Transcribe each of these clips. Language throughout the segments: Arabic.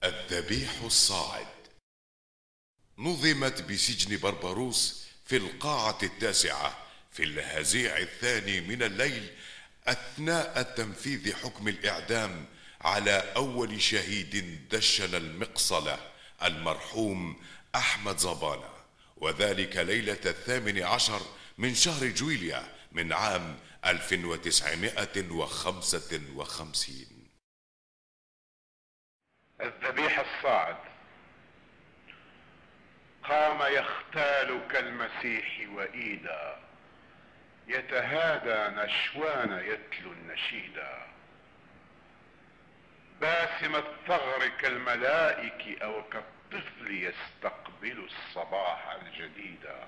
الذبيح الصاعد نظمت بسجن بربروس في القاعة التاسعة في الهزيع الثاني من الليل أثناء تنفيذ حكم الإعدام على أول شهيد دشن المقصلة المرحوم أحمد زبانة، وذلك ليلة 18 من شهر جويليا من عام 1955. الذبيح الصاعد قام يختال كالمسيح وإيدا، يتهادى نشوان يتلو النشيدا، باسم الثغر كالملائك أو كالطفل يستقبل الصباح الجديدا،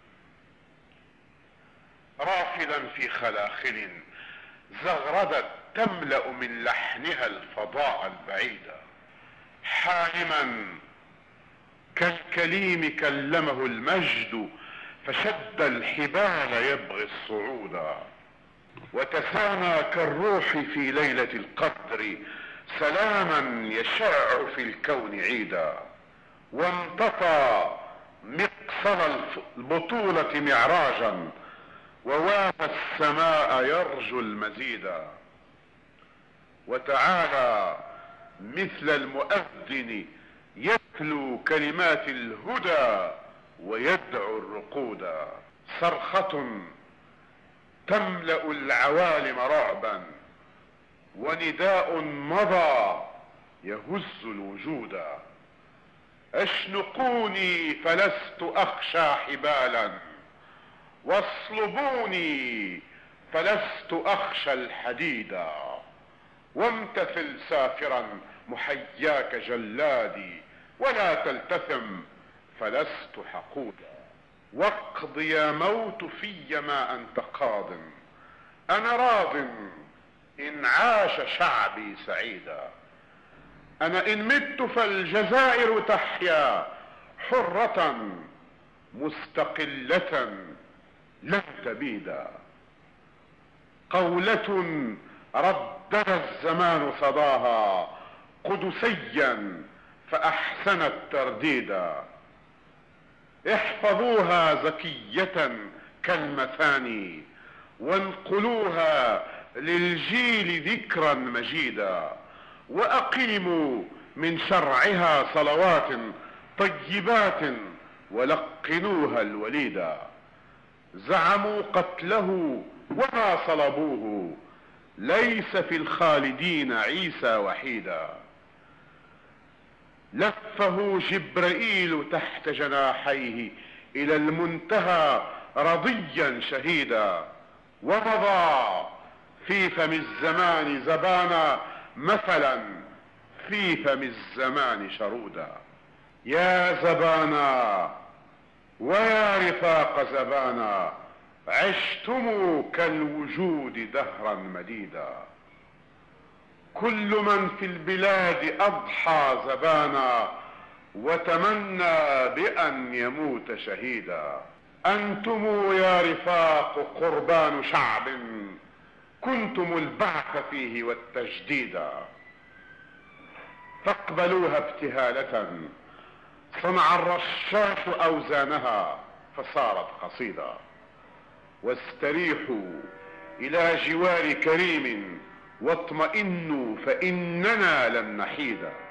رافلا في خلاخل زغردت تملأ من لحنها الفضاء البعيدا، حالما كالكليم كلمه المجد فشد الحبال يبغي الصعودا، وتسامى كالروح في ليلة القدر سلاما يشع في الكون عيدا، وامتطى مقصل البطولة معراجا ووافى السماء يرجو المزيدا، وتعالى مثل المؤذن يتلو كلمات الهدى ويدعو الرقودا، صرخة تملأ العوالم رعبا ونداء مضى يهز الوجودا، اشنقوني فلست أخشى حبالا واصلبوني فلست أخشى الحديدا، وامتثل سافرا محياك جلادي ولا تلتثم فلست حقودا، واقض يا موت في ما أنت قاض، أنا راض إن عاش شعبي سعيدا، أنا إن مت فالجزائر تحيا حرة مستقلة لن تبيدا، قولة ردد الزمان صداها قدسيا فأحسنت ترديدا، احفظوها زكية كالمثاني وانقلوها للجيل ذكرا مجيدا، وأقيموا من شرعها صلوات طيبات ولقنوها الوليدا، زعموا قتله وما صلبوه ليس في الخالدين عيسى وحيدا، لفه جبرائيل تحت جناحيه إلى المنتهى رضيا شهيدا، ومضى في فم الزمان زبانا مثلا في فم الزمان شرودا، يا زبانا ويا رفاق زبانا عشتم كالوجود دهرا مديدا، كل من في البلاد أضحى زبانا وتمنى بأن يموت شهيدا، أنتم يا رفاق قربان شعب كنتم البعث فيه والتجديدا، فاقبلوها ابتهالة صنع الرشاش أوزانها فصارت قصيدة، واستريحوا إلى جوار كريم واطمئنوا فإننا لن نحيدا.